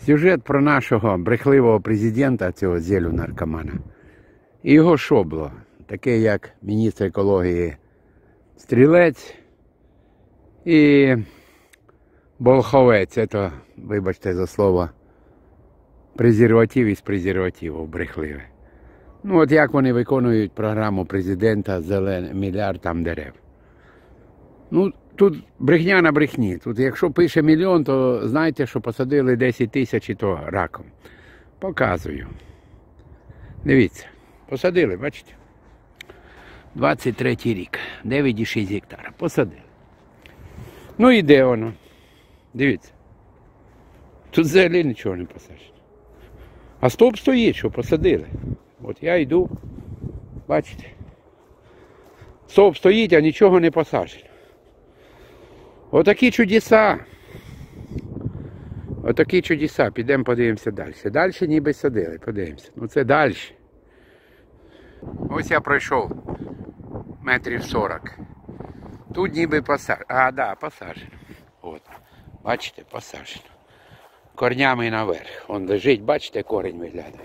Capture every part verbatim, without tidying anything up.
Сюжет про нашого брехливого президента, цього зелю наркомана. І його шобло, таке як міністр екології Стрілець і Болховець, це, вибачте за слово, презерватив із презервативів брехливе. Ну от як вони виконують програму президента «Зелений мільярд там дерев». Ну, тут брехня на брехні. Тут якщо пише мільйон, то знаєте, що посадили десять тисяч і то раком. Показую. Дивіться. Посадили, бачите? двадцять третій рік. дев'ять цілих шість гектара. Посадили. Ну і де воно? Дивіться. Тут взагалі нічого не посаджено. А стовп стоїть, що посадили. От я йду. Бачите? Стовп стоїть, а нічого не посаджено. Отакі чудеса. Отакі чудеса. Підемо подивимося далі. Далі ніби садили. Подивимося. Ну це далі. Ось я пройшов метрів сорок. Тут ніби посаджено. А, да, посаджено. От. Бачите, посаджено. Корнями наверх. Он лежить, бачите, корінь виглядає.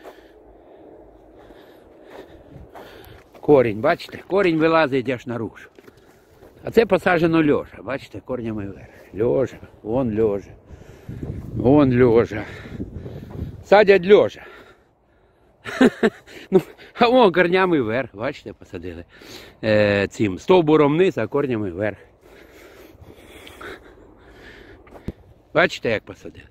Корінь, бачите? Корінь вилазить аж наружу. А це посаджено льожа, бачите, корнями вверх. Льожа, вон льожа, вон льожа. Садять льожа. Ну, а вон корнями вверх, бачите, посадили. Е, цим стовбуром вниз, а корнями вверх. Бачите, як посадили?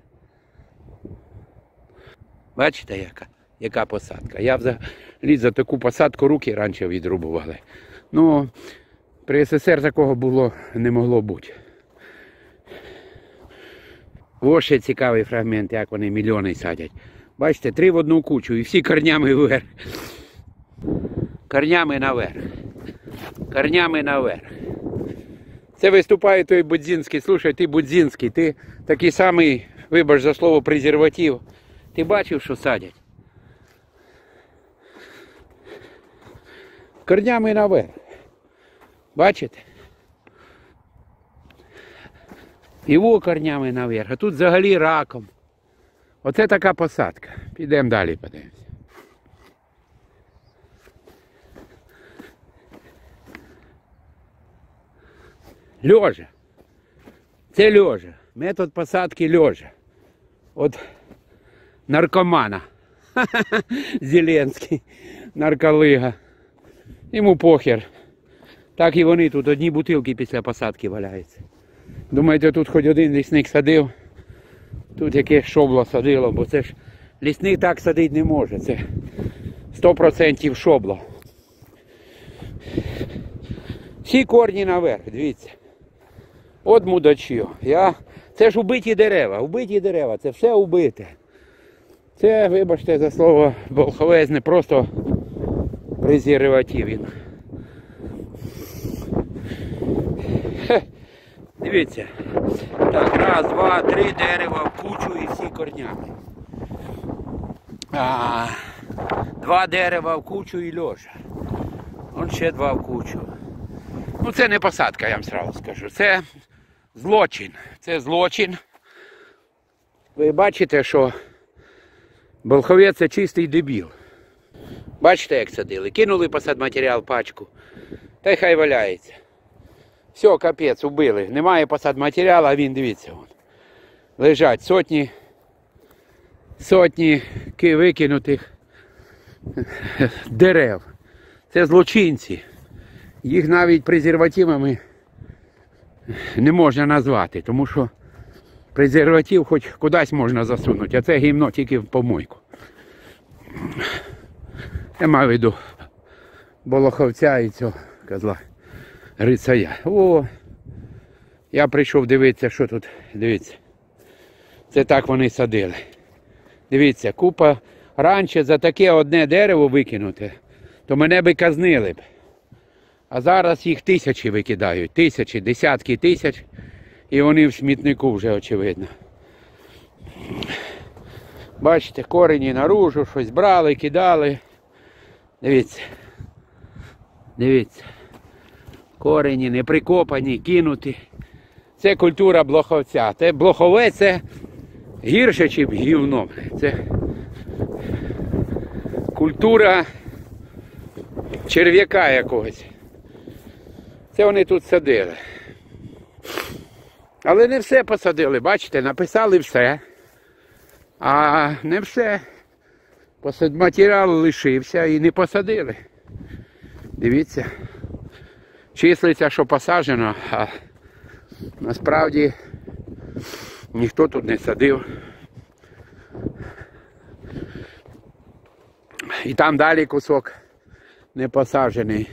Бачите, яка? Яка посадка? Я взагалі за таку посадку руки раніше відрубували. Ну, при СССР такого було, не могло бути. Ось ще цікавий фрагмент, як вони мільйони садять. Бачите, три в одну кучу і всі корнями вверх. Корнями наверх. Корнями наверх. Це виступає той Будзінський. Слушай, ти Будзінський, ти такий самий, вибач за слово, презерватив. Ти бачив, що садять? Корнями наверх. Бачите? Його корнями наверх. А тут взагалі раком. Оце така посадка. Підемо далі, подивимося. Льожа. Це льожа. Метод посадки льожа. От наркомана. Зеленський. Нарколига. Йому похер. Так і вони тут одні бутилки після посадки валяються. Думаєте, тут хоч один лісник садив? Тут яке шобло садило, бо це ж лісник так садити не може. Це сто відсотків шобло. Всі корні наверх, дивіться. От мудачі. Я... Це ж убиті дерева, убиті дерева, це все убите. Це, вибачте за слово, Болховець, не просто презерватив він. Дивіться. Так, раз, два, три дерева в кучу і всі корнями. А, два дерева в кучу і льожа. Вон ще два в кучу. Ну це не посадка, я вам сразу скажу. Це злочин. Це злочин. Ви бачите, що Болховець це чистий дебіл. Бачите, як садили? Кинули посадматеріал пачку. Та й хай валяється. Все, капець, убили. Немає посадматеріалу, а він, дивіться, вон. Лежать сотні, сотні викинутих дерев. Це злочинці. Їх навіть презервативами не можна назвати, тому що презерватив хоч кудись можна засунути, а це гімно тільки в помойку. Я маю в виду Болховця і цього козла. Грицая. О, я прийшов дивитися, що тут, дивіться. Це так вони садили. Дивіться, купа. Раніше за таке одне дерево викинути, то мене би казнили б. А зараз їх тисячі викидають. Тисячі, десятки тисяч. І вони в смітнику вже, очевидно. Бачите, корені наружу, щось брали, кидали. Дивіться. Дивіться. Корені не прикопані, кинуті. Це культура Блоховця. Це Блоховець, це гірше, ніж гівно. Це культура черв'яка якогось. Це вони тут садили. Але не все посадили, бачите, написали все. А не все. Матеріал лишився і не посадили. Дивіться. Числиться, що посаджено, а насправді ніхто тут не садив. І там далі кусок не посаджений.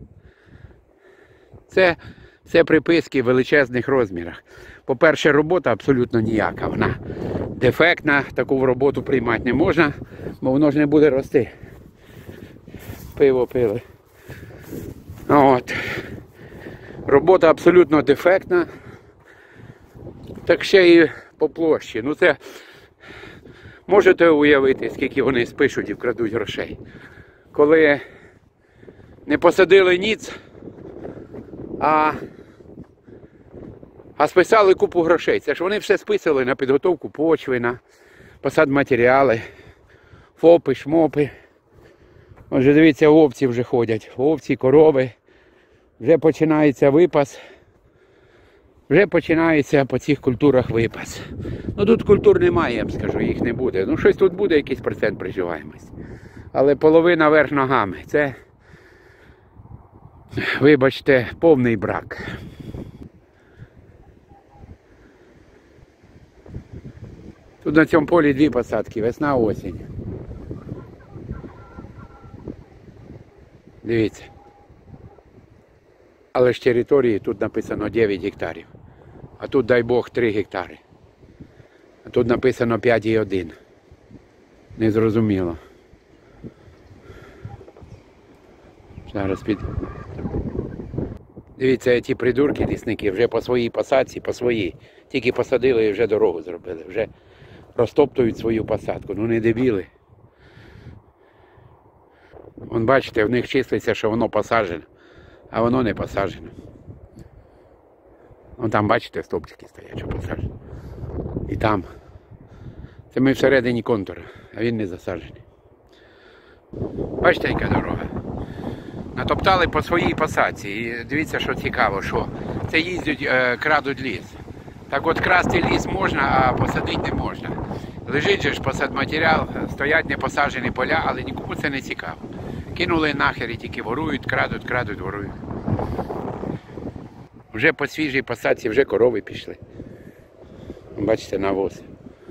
Це, це приписки в величезних розмірах. По-перше, робота абсолютно ніяка. Вона дефектна, таку роботу приймати не можна, бо воно ж не буде рости. Пиво пили. От. Робота абсолютно дефектна. Так ще і по площі. Ну це можете уявити, скільки вони спишуть і вкрадуть грошей. Коли не посадили ніц, а, а списали купу грошей. Це ж вони все списали на підготовку почви, на посадматеріали, фопи, шмопи. Отже, дивіться, овці вже ходять. Овці, корови. Вже починається випас. Вже починається по цих культурах випас. Ну тут культур немає, я вам скажу, їх не буде. Ну щось тут буде, якийсь процент приживаємості. Але половина верх ногами. Це, вибачте, повний брак. Тут на цьому полі дві посадки, весна, осінь. Дивіться. Але ж території тут написано дев'ять гектарів. А тут, дай Бог, три гектари. А тут написано п'ять і один. Незрозуміло. Зараз під... Дивіться, ці придурки лісники вже по своїй посадці, по своїй. Тільки посадили і вже дорогу зробили. Вже розтоптують свою посадку. Ну не дебіли. Вон бачите, в них числиться, що воно посаджено. А воно не посаджено. Вон там, бачите, стовпчики стоять, що посаджено. І там. Це ми всередині контура, а він не засаджений. Бачите, яка дорога? Натоптали по своїй посадці. І дивіться, що цікаво, що це їздять, е, крадуть ліс. Так от красти ліс можна, а посадити не можна. Лежить же ж посадматеріал, стоять непосаджені поля, але нікому це не цікаво. Кинули нахер і тільки ворують, крадуть, крадуть, ворують. Вже по свіжій посадці, вже корови пішли. Бачите, навоз.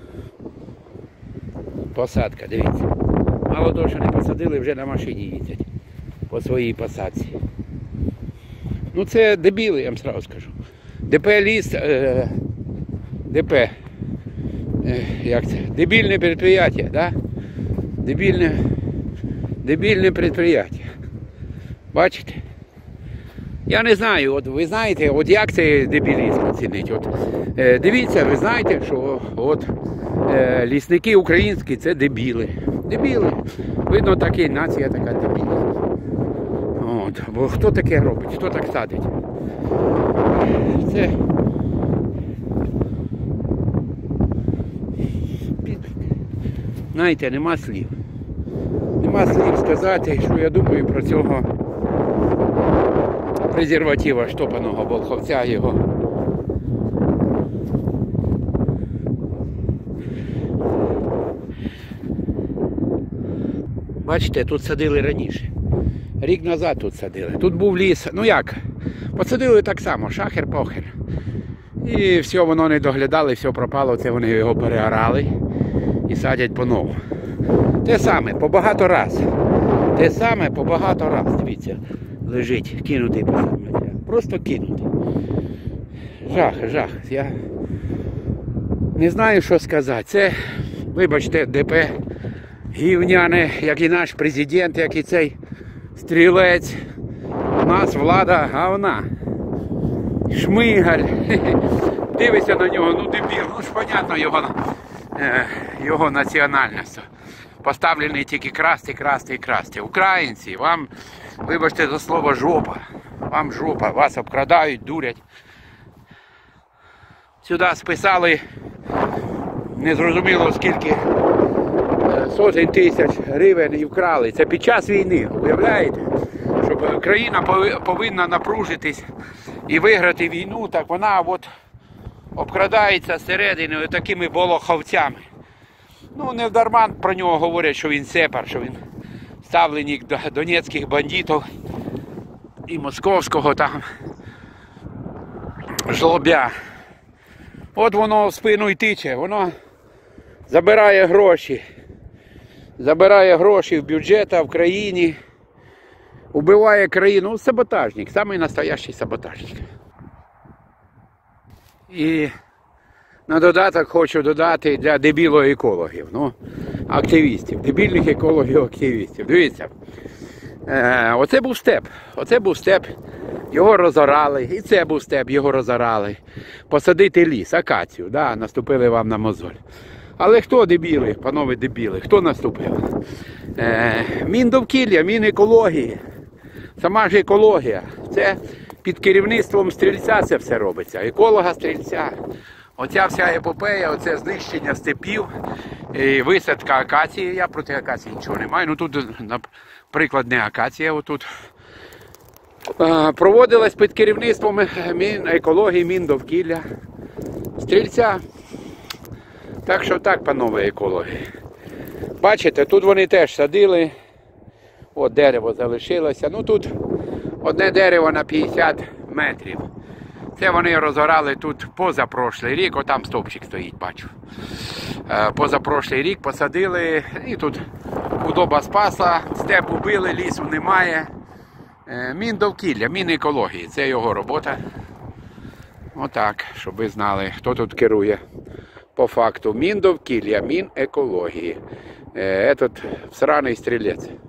Посадка, дивіться. Мало того, що не посадили, вже на машині їздять. По своїй посадці. Ну це дебіли, я вам сразу скажу. ДП ліс, е, ДП, е, як це? Дебільне підприємство, да? Дебільне, дебільне підприємство. Бачите? Я не знаю, от ви знаєте, от як цей дебілізм оцінить. От, е, дивіться, ви знаєте, що от е, лісники українські це дебіли. Дебіли. Видно, такі, нація така дебіла. От, бо хто таке робить, хто так садить? Це... Знаєте, нема слів. Нема слів сказати, що я думаю про цього презерватива штопаного волховця його. Бачите, тут садили раніше. Рік назад тут садили. Тут був ліс. Ну як? Посадили так само, шахер-похер. І все, воно не доглядали, все пропало, це вони його переорали і садять по-новому. Те саме, по багато раз. Те саме, по багато раз. Дивіться, лежить, кинутий посадматеріал. Просто кинутий. Жах, жах. Я не знаю, що сказати. Це, вибачте, ДП гівняне, як і наш президент, як і цей стрілець. У нас влада говна. Шмигаль. Дивися на нього, ну дебіл. Ну ж понятно його, його національність. Поставлений тільки красти, красти і красти. Українці, вам, вибачте за слово, жопа. Вам жопа, вас обкрадають, дурять. Сюди списали незрозуміло скільки сотень тисяч гривень і вкрали. Це під час війни, уявляєте? Щоб країна повинна напружитись і виграти війну, так вона от обкрадається зсередини такими болоховцями. Ну, не вдарма про нього говорять, що він сепар, що він ставленник донецьких бандитів і московського там жлобя. От воно в спину й тиче, воно забирає гроші. Забирає гроші в бюджет, в країні. Убиває країну. Саботажник, самий настоящий саботажник. І на додаток хочу додати для дебіло-екологів, ну, активістів, дебільних екологів-активістів. Дивіться, е, оце був степ, оце був степ, його розорали, і це був степ, його розорали. Посадити ліс, акацію, да, наступили вам на мозоль. Але хто дебіли, панове дебіли, хто наступив? Е, Міндовкілля, Мінекології, сама ж екологія, це під керівництвом стрільця це все робиться, еколога-стрільця. Оця вся епопея, оце знищення степів, і висадка акації, я проти акації нічого не маю, ну тут, наприклад, не акація, отут. Проводилась під керівництвом Мінекології, Міндовкілля, стрільця. Так що так, панове екологи. Бачите, тут вони теж садили, от дерево залишилося, ну тут одне дерево на п'ятдесят метрів. Це вони розорали тут позапрошлий рік, отам стовпчик стоїть, бачу. Позапрошлий рік посадили, і тут худоба спасла, степ убили, лісу немає. Міндовкілля, Мінекології, це його робота. Отак, щоб ви знали, хто тут керує. По факту, Міндовкілля, Мінекології. Этот всраний стрілець.